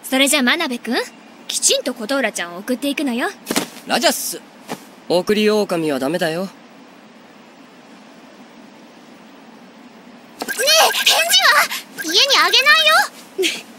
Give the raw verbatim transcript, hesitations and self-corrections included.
それじゃ真鍋くん、きちんと琴浦ちゃんを送っていくのよ。 ラジャッス。送り狼はダメだよ。 ねえ、返事は家にあげないよ。